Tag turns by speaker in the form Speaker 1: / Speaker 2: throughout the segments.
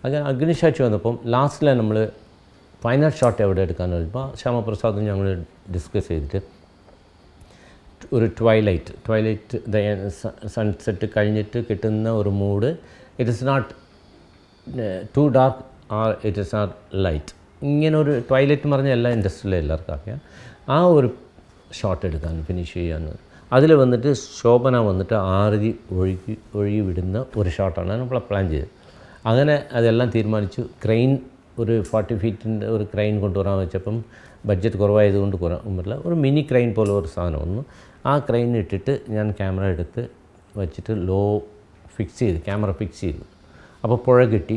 Speaker 1: അങ്ങനെ അഗ്നിസാക്ഷി വന്നപ്പം ലാസ്റ്റിലാണ് നമ്മൾ ഫൈനൽ ഷോട്ട് എവിടെ എടുക്കാമെന്ന് പറയുമ്പോൾ ശ്യാമപ്രസാദും ഞങ്ങൾ ഡിസ്കസ് ചെയ്തിട്ട് ഒരു ട്വൈലൈറ്റ് സൺസെറ്റ് കഴിഞ്ഞിട്ട് കിട്ടുന്ന ഒരു mood. It is not too dark or it is not light. ഇങ്ങനെ ഒരു ട്വൈലൈറ്റ് എന്ന് പറഞ്ഞാൽ എല്ലാ ഇൻഡസ്ട്രിയിലും എല്ലാവർക്കും അറിയാം. ആ ഒരു ഷോട്ട് എടുക്കാൻ ഫിനിഷ് ചെയ്യാമെന്ന്. അതിൽ വന്നിട്ട് ശോഭന വന്നിട്ട് ആരതി ഒഴുകി വിടുന്ന ഒരു ഷോട്ടാണ് നമ്മൾ പ്ലാൻ ചെയ്തത്. അങ്ങനെ അതെല്ലാം തീരുമാനിച്ചു. ക്രെയിൻ ഒരു 40 ഫീറ്റിൻ്റെ ഒരു ക്രെയിൻ കൊണ്ടുവരാൻ വെച്ചപ്പം ബഡ്ജറ്റ് കുറവായതുകൊണ്ട് പറ്റില്ല. ഒരു മിനി ക്രെയിൻ പോലെ ഒരു സാധനം വന്നു. ആ ക്രെയിൻ ഇട്ടിട്ട് ഞാൻ ക്യാമറ എടുത്ത് വെച്ചിട്ട് ക്യാമറ ഫിക്സ് ചെയ്തു. അപ്പോൾ പുഴ കിട്ടി.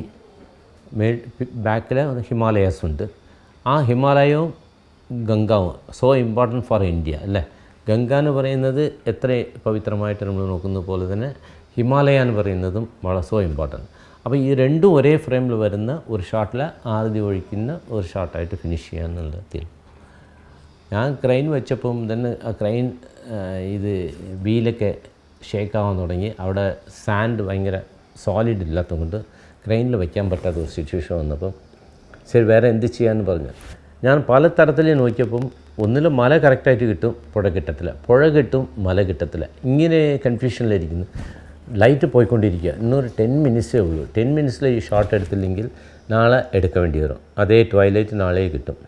Speaker 1: ബാക്കിൽ ഹിമാലയാസ് ഉണ്ട്. ആ ഹിമാലയവും ഗംഗാവും സോ ഇമ്പോർട്ടൻറ്റ് ഫോർ ഇന്ത്യ അല്ലേ. ഗംഗ എന്ന് പറയുന്നത് എത്ര പവിത്രമായിട്ട് നമ്മൾ നോക്കുന്ന പോലെ തന്നെ ഹിമാലയ എന്ന് പറയുന്നതും വളരെ സോ ഇമ്പോർട്ടൻറ്റ്. അപ്പോൾ ഈ രണ്ടും ഒരേ ഫ്രെയിമിൽ വരുന്ന ഒരു ഷോട്ടിൽ ആരതി ഒഴിക്കുന്ന ഒരു ഷോട്ടായിട്ട് ഫിനിഷ് ചെയ്യാമെന്നുള്ള തീരുമാനം. ഞാൻ ക്രെയിൻ വെച്ചപ്പം തന്നെ ആ ക്രെയിൻ ഇത് വീലൊക്കെ ഷേക്കാവാൻ തുടങ്ങി. അവിടെ സാൻഡ് ഭയങ്കര സോളിഡ് ഇല്ലാത്തതുകൊണ്ട് ക്രെയിനിൽ വയ്ക്കാൻ പറ്റാത്ത ഒരു സിറ്റുവേഷൻ വന്നപ്പം ശരി വേറെ എന്ത് ചെയ്യാമെന്ന് പറഞ്ഞു. ഞാൻ പല തരത്തിൽ നോക്കിയപ്പം ഒന്നിലും മല കറക്റ്റായിട്ട് കിട്ടും, പുഴ കിട്ടത്തില്ല, പുഴ കിട്ടും, മല കിട്ടത്തില്ല. ഇങ്ങനെ കൺഫ്യൂഷനിലിരിക്കുന്നു. ലൈറ്റ് പോയിക്കൊണ്ടിരിക്കുക. ഇന്നൊരു 10 മിനിറ്റ്സേ ഉള്ളൂ. 10 മിനിറ്റ്സിൽ ഈ ഷോട്ട് എടുത്തില്ലെങ്കിൽ നാളെ എടുക്കാൻ വേണ്ടി വരും. അതേ ട്വൈലൈറ്റ് നാളെ കിട്ടും.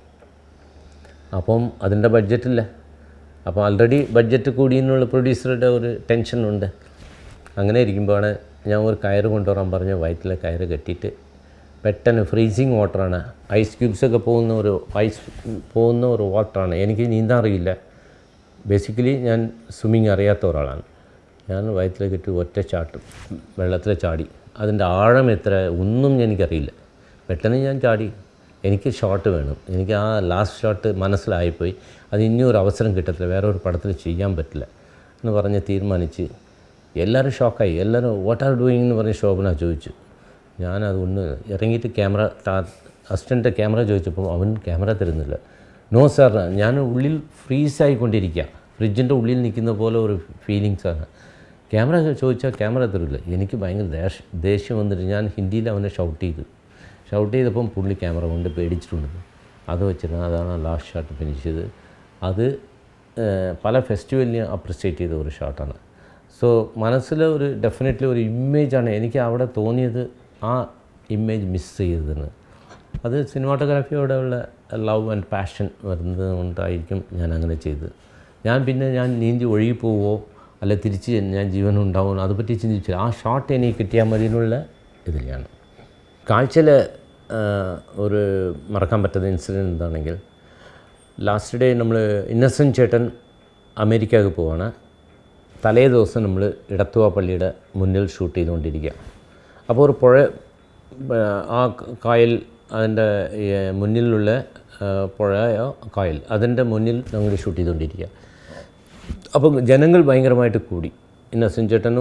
Speaker 1: അപ്പം അതിൻ്റെ ബഡ്ജറ്റില്ല. അപ്പോൾ ആൾറെഡി ബഡ്ജറ്റ് കൂടി എന്നുള്ള പ്രൊഡ്യൂസറുടെ ഒരു ടെൻഷനുണ്ട്. അങ്ങനെ ഇരിക്കുമ്പോഴാണ് ഞാൻ ഒരു കയറ് കൊണ്ടുവരാൻ പറഞ്ഞ് വയറ്റിലെ കയറ് കെട്ടിയിട്ട് പെട്ടെന്ന് ഫ്രീസിങ് വാട്ടറാണ്, ഐസ് ക്യൂബ്സൊക്കെ പോകുന്ന ഒരു വാട്ടറാണ്. എനിക്ക് നീന്താൻ അറിയില്ല. ബേസിക്കലി ഞാൻ സ്വിമ്മിങ് അറിയാത്ത ഒരാളാണ്. ഞാൻ വയറ്റിലേക്ക് ഇട്ട് ഒറ്റ ചാട്ടും വെള്ളത്തിൽ ചാടി. അതിൻ്റെ ആഴം എത്ര ഒന്നും എനിക്കറിയില്ല. പെട്ടെന്ന് ഞാൻ ചാടി. എനിക്ക് ഷോട്ട് വേണം. എനിക്ക് ആ ലാസ്റ്റ് ഷോട്ട് മനസ്സിലായിപ്പോയി. അത് ഇനിയൊരു അവസരം കിട്ടത്തില്ല, വേറെ ഒരു പടത്തിൽ ചെയ്യാൻ പറ്റില്ല എന്ന് പറഞ്ഞ് തീരുമാനിച്ച് എല്ലാവരും ഷോക്കായി. എല്ലാവരും വാട്ട് ആർ ഡൂയിങ് എന്ന് പറഞ്ഞ് ശോഭന ചോദിച്ചു. ഞാനതൊന്ന് ഇറങ്ങിയിട്ട് അസിസ്റ്റൻ്റ് ക്യാമറ ചോദിച്ചപ്പോൾ അവൻ ക്യാമറ തരുന്നില്ല. നോ സാർ, ഞാൻ ഉള്ളിൽ ഫ്രീസായിക്കൊണ്ടിരിക്കുക, ഫ്രിഡ്ജിൻ്റെ ഉള്ളിൽ നിൽക്കുന്ന പോലെ ഒരു ഫീലിങ്സാണ്. ക്യാമറ ചോദിച്ചാൽ ക്യാമറ തരില്ല. എനിക്ക് ഭയങ്കര ദേഷ്യം വന്നിട്ട് ഞാൻ ഹിന്ദിയിൽ അവനെ ഷൗട്ട് ചെയ്തപ്പം പുള്ളി ക്യാമറ കൊണ്ട് പേടിച്ചിട്ടുണ്ട്. അത് വെച്ചിട്ടാണ് അതാണ് ലാസ്റ്റ് ഷോട്ട് ഫിനിഷ് ചെയ്ത്. അത് പല ഫെസ്റ്റിവലിനും അപ്രിഷ്യേറ്റ് ചെയ്ത ഒരു ഷോട്ടാണ്. സോ മനസ്സിൽ ഒരു ഡെഫിനറ്റ്ലി ഒരു ഇമേജാണ് എനിക്ക് അവിടെ തോന്നിയത്. ആ ഇമേജ് മിസ് ചെയ്തതെന്ന് അത് സിനിമാറ്റോഗ്രാഫിയോടുള്ള ലവ് ആൻഡ് പാഷൻ വരുന്നത് കൊണ്ടായിരിക്കും ഞാൻ അങ്ങനെ ചെയ്തത്. ഞാൻ നീന്തി ഒഴുകിപ്പോവോ അല്ല തിരിച്ച് ഞാൻ ജീവനുണ്ടാവുമോ അതുപറ്റി ചിന്തിച്ചു. ആ ഷോട്ട് എനിക്ക് കിട്ടിയാൽ മതി എന്നുള്ള ഇതിലാണ്. കാഴ്ചയിൽ ഒരു മറക്കാൻ പറ്റുന്ന ഇൻസിഡൻറ്റ് എന്താണെങ്കിൽ ലാസ്റ്റ് ഡേ നമ്മൾ ഇന്നസെൻ്റ് ചേട്ടൻ അമേരിക്കയ്ക്ക് പോവാണ്. തലേ ദിവസം നമ്മൾ ഇടത്തുവ പള്ളിയുടെ മുന്നിൽ ഷൂട്ട് ചെയ്തുകൊണ്ടിരിക്കുക. അപ്പോൾ ഒരു പുഴ, ആ കായൽ, അതിൻ്റെ മുന്നിലുള്ള പുഴയോ കായൽ, അതിൻ്റെ മുന്നിൽ ഞങ്ങൾ ഷൂട്ട് ചെയ്തുകൊണ്ടിരിക്കുക. അപ്പോൾ ജനങ്ങൾ ഭയങ്കരമായിട്ട് കൂടി. ഇന്നസെൻ്റ് ചേട്ടനും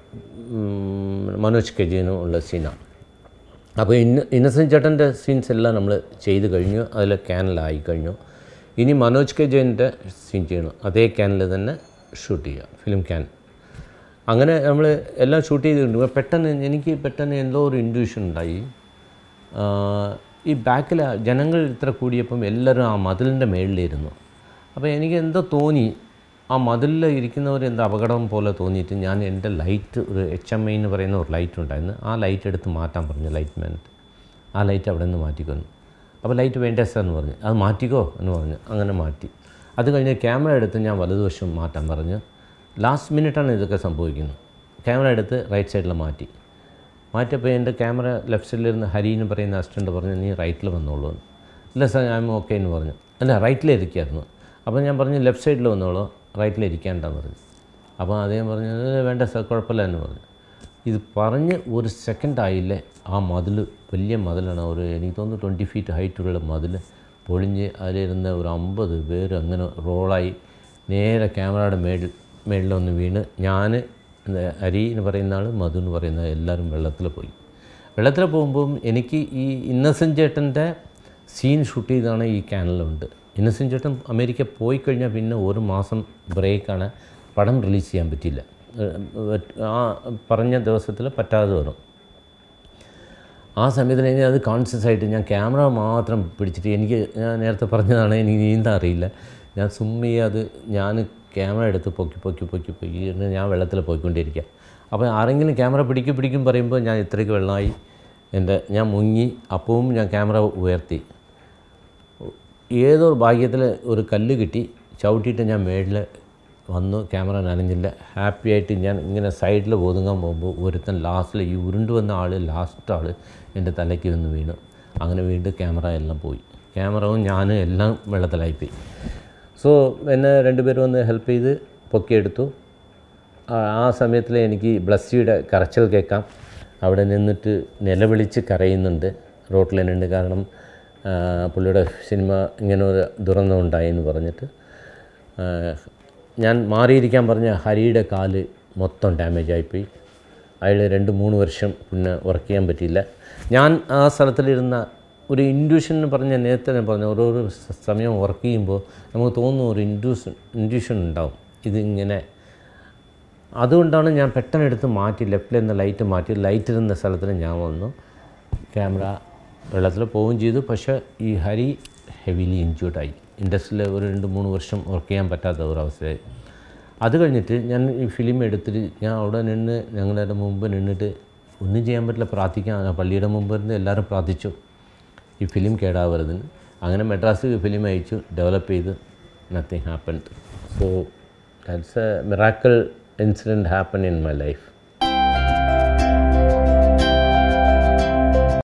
Speaker 1: മനോജ് കെജിനും ഉള്ള സീനാണ്. അപ്പോൾ ഇന്നസെൻ്റ് ചേട്ടൻ്റെ സീൻസ് എല്ലാം നമ്മൾ ചെയ്ത് കഴിഞ്ഞു. അതിൽ ക്യാനിലായി കഴിഞ്ഞു. ഇനി മനോജ് കെജിൻ്റെ സീൻ ചെയ്യണം. അതേ ക്യാനിൽ തന്നെ ഷൂട്ട് ചെയ്യുക, ഫിലിം ക്യാൻ. അങ്ങനെ നമ്മൾ എല്ലാം ഷൂട്ട് ചെയ്തിട്ടുണ്ട്. എനിക്ക് പെട്ടെന്ന് എന്തോ ഒരു ഇൻഡ്യൂഷൻ ഉണ്ടായി. ഈ ബാക്കിൽ ജനങ്ങൾ ഇത്ര കൂടിയപ്പം എല്ലാവരും ആ മതിലിൻ്റെ മേളിലിരുന്നു. അപ്പോൾ എനിക്ക് എന്തോ തോന്നി, ആ മതിലിൽ ഇരിക്കുന്നവർ എന്തോ അപകടം പോലെ തോന്നിയിട്ട് ഞാൻ എൻ്റെ ലൈറ്റ്, ഒരു HMI എന്ന് പറയുന്ന ഒരു ലൈറ്റ് ഉണ്ടായിരുന്നു, ആ ലൈറ്റ് എടുത്ത് മാറ്റാൻ പറഞ്ഞു ലൈറ്റ് മാൻ. ആ ലൈറ്റ് അവിടെ നിന്ന് മാറ്റിക്കൊന്നു. അപ്പോൾ ലൈറ്റ് വേണ്ട സാർ എന്ന് പറഞ്ഞു. അത് മാറ്റിക്കോ എന്ന് പറഞ്ഞു. അങ്ങനെ മാറ്റി. അത് കഴിഞ്ഞ് ക്യാമറ എടുത്ത് ഞാൻ വലതുവശം മാറ്റാൻ പറഞ്ഞു. ലാസ്റ്റ് മിനിറ്റാണ് ഇതൊക്കെ സംഭവിക്കുന്നത്. ക്യാമറ എടുത്ത് റൈറ്റ് സൈഡിൽ മാറ്റിയപ്പോൾ എൻ്റെ ക്യാമറ ലെഫ്റ്റ് സൈഡിലിരുന്ന് ഹരി എന്ന് പറയുന്ന അസിസ്റ്റൻ്റ് പറഞ്ഞു, നീ റൈറ്റിൽ വന്നോളൂ എന്ന്. ഇല്ല സാർ ഞാൻ ഓക്കെ എന്ന് പറഞ്ഞു. അല്ല റൈറ്റിലിരിക്കായിരുന്നു. അപ്പോൾ ഞാൻ പറഞ്ഞു ലെഫ്റ്റ് സൈഡിൽ വന്നോളൂ, റൈറ്റിലിരിക്കേണ്ടെന്ന് പറഞ്ഞു. അപ്പോൾ അദ്ദേഹം പറഞ്ഞു വേണ്ട സാർ കുഴപ്പമില്ല എന്ന് പറഞ്ഞു. ഇത് പറഞ്ഞ് ഒരു സെക്കൻഡ് ആയില്ലേ, ആ മതിൽ, വലിയ മതിലാണ്, എനിക്ക് തോന്നുന്നു 20 ഫീറ്റ് ഹൈറ്റുള്ള മതിൽ പൊളിഞ്ഞ് അതിലിരുന്ന ഒരു 50 പേര് അങ്ങനെ റോളായി നേരെ ക്യാമറയുടെ മേളിലൊന്ന് വീണ് ഞാൻ, ഹരി എന്ന് പറയുന്ന ആൾ, മധു എന്ന് പറയുന്ന എല്ലാവരും വെള്ളത്തിൽ പോയി. വെള്ളത്തിൽ പോകുമ്പം എനിക്ക് ഈ ഇന്നസെൻ്റ് ചേട്ടൻ്റെ സീൻ ഷൂട്ട് ചെയ്താണ് ഈ ക്യാനലുണ്ട്. ഇന്നസെൻ്റ് ചേട്ടൻ അമേരിക്ക പോയി കഴിഞ്ഞാൽ പിന്നെ 1 മാസം ബ്രേക്കാണ്, പടം റിലീസ് ചെയ്യാൻ പറ്റില്ല. ആ പറഞ്ഞ ദിവസത്തിൽ പറ്റാതെ വരും. ആ സമയത്തിന് ഇനി അത് കോൺഷ്യസ് ആയിട്ട് ഞാൻ ക്യാമറ മാത്രം പിടിച്ചിട്ട് എനിക്ക് ഞാൻ നേരത്തെ പറഞ്ഞതാണ് എനിക്ക് നീന്താൻ അറിയില്ല. ഞാൻ അത് ഞാൻ ക്യാമറ എടുത്ത് പൊക്കി ഞാൻ വെള്ളത്തിൽ പോയിക്കൊണ്ടിരിക്കുക. അപ്പോൾ ആരെങ്കിലും ക്യാമറ പിടിക്കും പറയുമ്പോൾ ഞാൻ ഇത്രയ്ക്ക് വെള്ളമായി ഞാൻ മുങ്ങി. അപ്പവും ഞാൻ ക്യാമറ ഉയർത്തി. ഏതോ ഭാഗ്യത്തിൽ ഒരു കല്ല് കിട്ടി, ചവിട്ടിയിട്ട് ഞാൻ മേളിൽ വന്നു. ക്യാമറ നനഞ്ഞില്ല. ഹാപ്പി ആയിട്ട് ഞാൻ ഇങ്ങനെ സൈഡിൽ ഒതുങ്ങാൻ പോകുമ്പോൾ ഒരുത്തൻ ലാസ്റ്റിൽ ഈ ഉരുണ്ട് വന്ന ലാസ്റ്റ് ആൾ എൻ്റെ തലയ്ക്ക് വന്ന് വീണു. അങ്ങനെ വീണ്ടും ക്യാമറ എല്ലാം പോയി. ക്യാമറയും ഞാനും എല്ലാം വെള്ളത്തിലായിപ്പോയി. സോ എന്നെ 2 പേരും വന്ന് ഹെൽപ്പ് ചെയ്ത് പൊക്കിയെടുത്തു. ആ സമയത്തിൽ എനിക്ക് ബ്ലസ്സിയുടെ കരച്ചിൽ കേൾക്കാം. അവിടെ നിന്നിട്ട് നിലവിളിച്ച് കരയുന്നുണ്ട്. റോട്ടിൽ തന്നെയുണ്ട്. കാരണം പുള്ളിയുടെ സിനിമ ഇങ്ങനെ ഒരു ദുരന്തം ഉണ്ടായി എന്ന് പറഞ്ഞിട്ട്. ഞാൻ മാറിയിരിക്കാൻ പറഞ്ഞ ഹരിയുടെ കാല് മൊത്തം ഡാമേജ് ആയിപ്പോയി. അയാൾ 2-3 വർഷം പിന്നെ വർക്ക് ചെയ്യാൻ പറ്റിയില്ല. ഞാൻ ആ സ്ഥലത്തിലിരുന്ന ഒരു ഇൻഡ്യൂഷൻ എന്ന് പറഞ്ഞ നേരത്തെ ഞാൻ പറഞ്ഞു, ഓരോരോ സമയം വർക്ക് ചെയ്യുമ്പോൾ നമുക്ക് തോന്നുന്നു ഒരു ഇൻഡ്യൂഷൻ ഉണ്ടാവും ഇതിങ്ങനെ. അതുകൊണ്ടാണ് ഞാൻ പെട്ടെന്ന് എടുത്ത് മാറ്റി, ലെഫ്റ്റിൽ നിന്ന് ലൈറ്റ് മാറ്റി, ലൈറ്റ് ഇരുന്ന സ്ഥലത്തിന് ഞാൻ വന്നു. ക്യാമറ വെള്ളത്തിൽ പോവുകയും ചെയ്തു. പക്ഷേ ഈ ഹരി ഹെവിലി ഇഞ്ചേർഡായി. ഇൻഡസ്ട്രിയിൽ ഒരു 2-3 വർഷം വർക്ക് ചെയ്യാൻ പറ്റാത്ത ഒരവസ്ഥയായി. അത് കഴിഞ്ഞിട്ട് ഞാൻ ഈ ഫിലിം എടുത്തിട്ട് ഞാൻ അവിടെ നിന്ന് ഞങ്ങളുടെ മുമ്പ് നിന്നിട്ട് ഒന്നും ചെയ്യാൻ പറ്റില്ല, പ്രാർത്ഥിക്കാൻ. പള്ളിയുടെ മുമ്പ് നിന്ന് എല്ലാവരും പ്രാർത്ഥിച്ചു ഈ ഫിലിം കേടാവരുതെന്ന്. അങ്ങനെ മെഡ്രാസ് ഫിലിം അയച്ചു, ഡെവലപ്പ് ചെയ്ത്. Nothing happened. So that's a miracle incident happen in my life.